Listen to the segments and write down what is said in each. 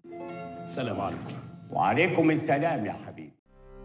السلام عليكم. وعليكم السلام يا حبيبي.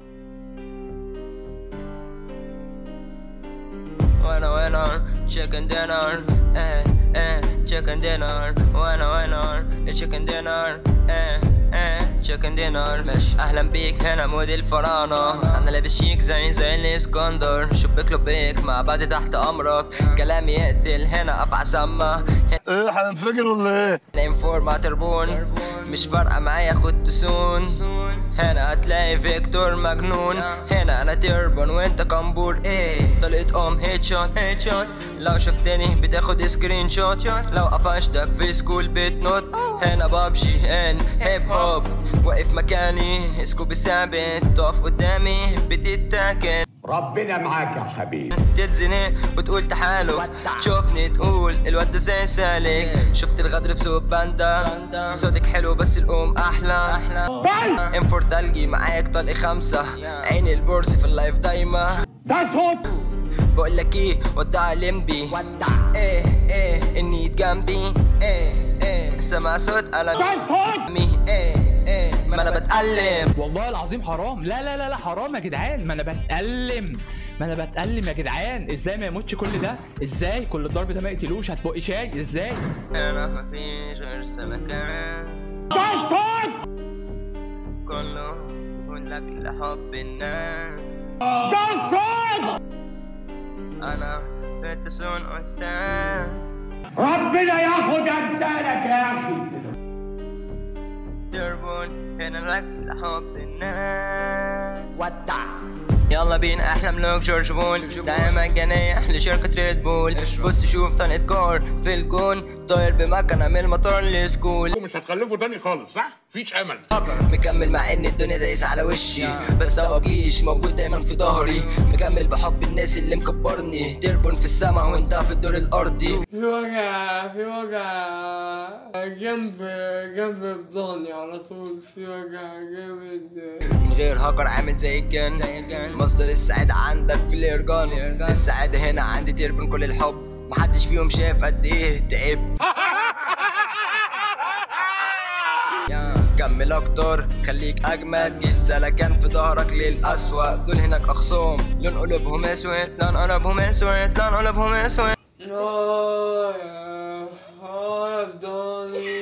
وانا chicken dinner chicken dinner وانا chicken dinner chicken dinner. مش اهلا بيك هنا مود الفراعنه، انا لابس شيك زي الاسكندر، شبك لبيك مع بعض تحت امرك، كلامي يقتل هنا افعى سما. ايه هننفجر ولا ايه؟ الانفور مع تاربون مش فارقه معايا خد تسون، هنا هتلاقي فيكتور مجنون، هنا انا تربون وانت كمبور. ايه طلقة هيد شوت لو شفتني بتاخد سكرين شوت، لو قفشتك في سكول بتنط. هنا بابجي ان هيب هوب واقف مكاني سكوب ثابت، تقف قدامي بتتاكل. ربنا معاك يا حبيبي. تتزنق وتقول تعالوا تشوفني تقول الواد ده زي سالك، شفت الغدر في سوق باندا، صوتك حلو بس القوم احلى. انفور تلجي معاك طلق 5، عين البورس في اللايف دايما. ده صوت بقول لك ايه ودع لمبي، ايه النيد جنبي، ايه سمع صوت قلم مي، ما انا بتألم والله العظيم حرام. لا حرام يا جدعان، ما انا بتألم يا جدعان. ازاي ما يموتش كل ده؟ ازاي كل الضرب ده ما يقتلوش؟ هتبقي شاي ازاي؟ انا مفيش غير سمكان كله يقول لك لحب الناس. انا في تسون استاذ، ربنا ياخد امثالك يا اخي. تربون هنا لك لحب الناس. ودع يلا بينا احلى ملوك جورج بول، دعاية مجانية لشركة ريد بول. بص شوف طنقة كور في الجون، طاير بمكنة من المطار للسكول. مش هتخلفوا تاني خالص صح؟ مفيش امل. مكمل مع ان الدنيا دايسة على وشي، بس مبجيش موجود دايما في ظهري، مكمل بحب الناس اللي مكبرني. تربون في السما وانت في الدور الارضي. في وجع جنب بضاني على طول، في وجع جامد من غير هاكر عامل زي الجن، مصدر السعادة عندك في الارجان، السعادة هنا عندي تربون كل الحب، محدش فيهم شاف قد ايه تعب. كمل اكتر خليك اجمد، السلكان في ظهرك للاسوأ، دول هناك اخصام لون قلوبهم اسود، لون قلوبهم اسود، لون قلوبهم اسود. يا بضاني